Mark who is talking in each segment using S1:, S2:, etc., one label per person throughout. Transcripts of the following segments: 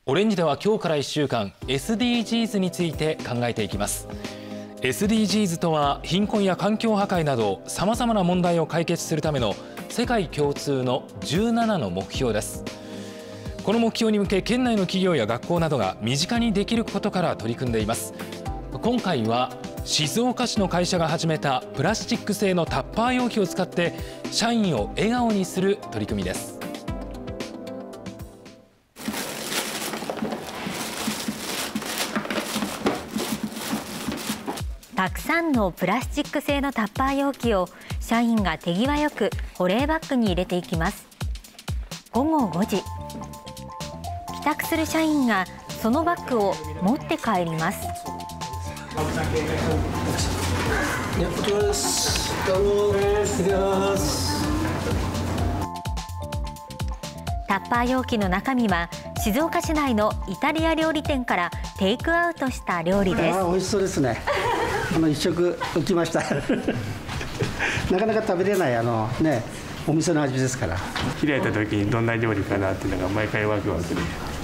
S1: オレンジでは今日から1週間 SDGs について考えていきます。 SDGs とは貧困や環境破壊などさまざまな問題を解決するための世界共通の17の目標です。この目標に向け県内の企業や学校などが身近にできることから取り組んでいます。今回は静岡市の会社が始めたプラスチック製のタッパー容器を使って社員を笑顔にする取り組みです。
S2: たくさんのプラスチック製のタッパー容器を社員が手際よく保冷バッグに入れていきます。午後5時、帰宅する社員がそのバッグを持って帰ります。タッパー容器の中身は静岡市内のイタリア料理店からテイクアウトした料理です。
S3: 美味しそうですね。一食浮きましたなかなか食べれないお店の味ですから。
S4: 開いた時にどんな料理かなっていうのが毎回ワクワクで。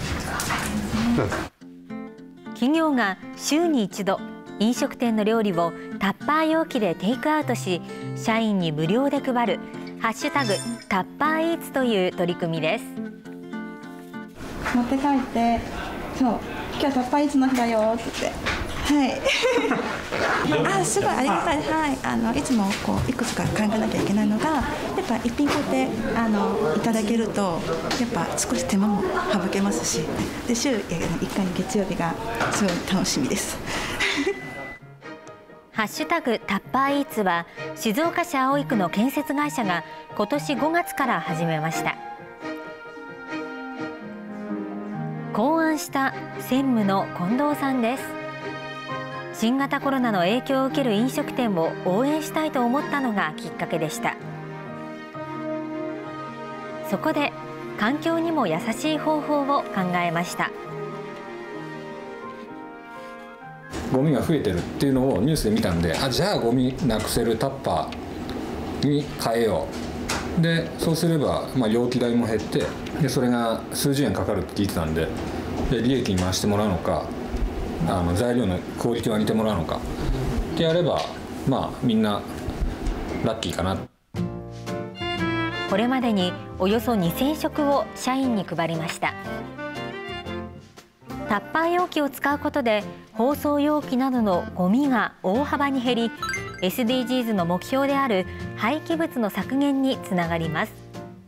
S2: 企業が週に一度飲食店の料理をタッパー容器でテイクアウトし、社員に無料で配るハッシュタグタッパーイーツという取り組みです。
S5: 持って帰ってそう今日タッパーイーツの日だよって言って。はい。すごいありがたい。はい。いつもいくつか考えなきゃいけないのが、やっぱ一品こうやっていただけるとやっぱ少し手間も省けますし、で週1回の月曜日がすごい楽しみです。
S2: ハッシュタグタッパーイーツは静岡市葵区の建設会社が今年5月から始めました。考案した専務の近藤さんです。新型コロナの影響を受ける飲食店を応援したいと思ったのがきっかけでした。そこで環境にも優しい方法を考えました。
S6: ゴミが増えてるっていうのをニュースで見たんで、じゃあゴミなくせるタッパーに変えよう。でそうすれば、容器代も減って、でそれが数十円かかるって聞いてたんで、利益に回してもらうのか、材料のクオリティを上げてもらうのかってやれば、みんなラッキーかな。
S2: これまでにおよそ2000食を社員に配りました。タッパー容器を使うことで包装容器などのゴミが大幅に減り、 SDGs の目標である廃棄物の削減につながります。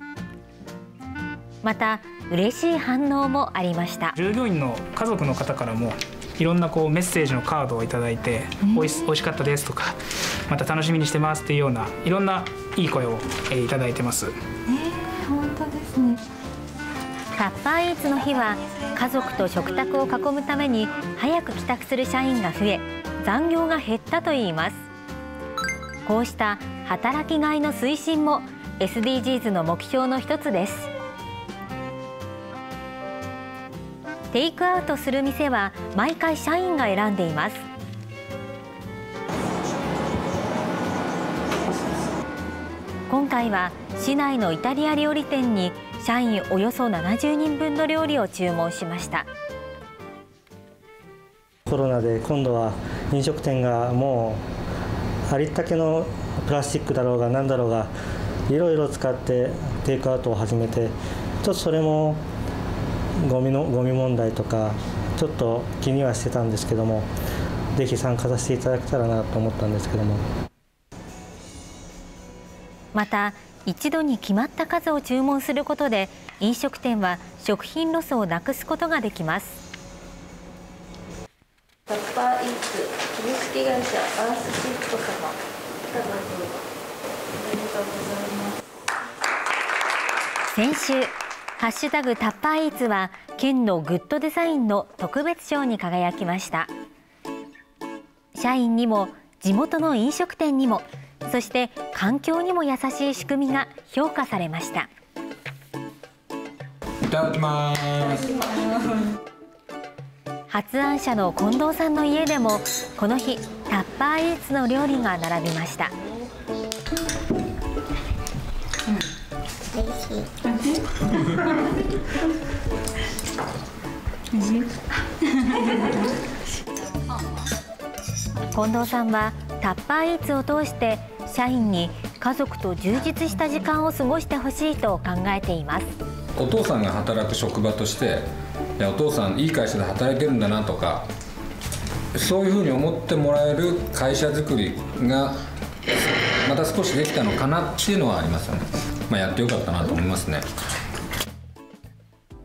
S2: また嬉しい反応もありました。
S7: 従業員の家族の方からもいろんなメッセージのカードをいただいて、おいしかったですとか、また楽しみにしてますっていうようないろんないい声をいただいてます。
S5: 本当ですね。
S2: タッパーイーツの日は家族と食卓を囲むために早く帰宅する社員が増え、残業が減ったといいます。こうした働きがいの推進も SDGs の目標の一つです。テイクアウトする店は毎回社員が選んでいます。今回は市内のイタリア料理店に社員およそ70人分の料理を注文しました。
S8: コロナで今度は飲食店がもうありったけのプラスチックだろうが何だろうがいろいろ使ってテイクアウトを始めて、ちょっとそれもゴミ問題とかちょっと気にはしてたんですけども、ぜひ参加させていただけたらなと思ったんですけども。
S2: また一度に決まった数を注文することで飲食店は食品ロスをなくすことができます。
S9: タッパーイーツ株式会社アースシフト様、ありがとうございます。
S2: 先週ハッシュタグタッパーイーツは県のグッドデザインの特別賞に輝きました。社員にも地元の飲食店にも、そして環境にも優しい仕組みが評価されました。
S6: いただきます。
S2: 発案者の近藤さんの家でもこの日タッパーイーツの料理が並びました。 近藤さんはタッパーイーツを通して社員に家族と充実した時間を過ごしてほしいと考えています。
S6: お父さんが働く職場として、いやお父さんいい会社で働いてるんだなとか、そういうふうに思ってもらえる会社づくりがまた少しできたのかなっていうのはありますよね。やってよかったなと思いますね。